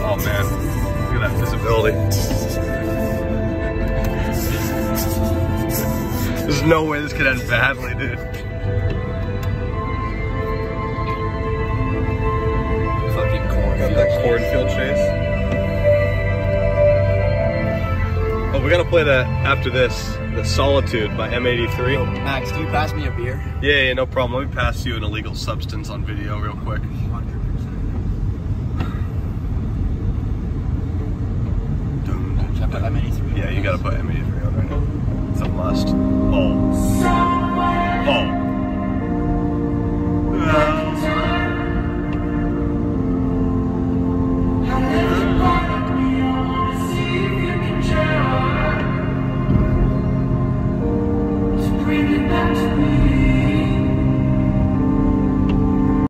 Oh man, look at that visibility. There's no way this could end badly, dude. Fucking cornfield. Got that cornfield chase. Oh, we gotta play that after this. The Solitude by M83. Yo, Max, do you pass me a beer? Yeah, no problem. Let me pass you an illegal substance on video real quick. 100.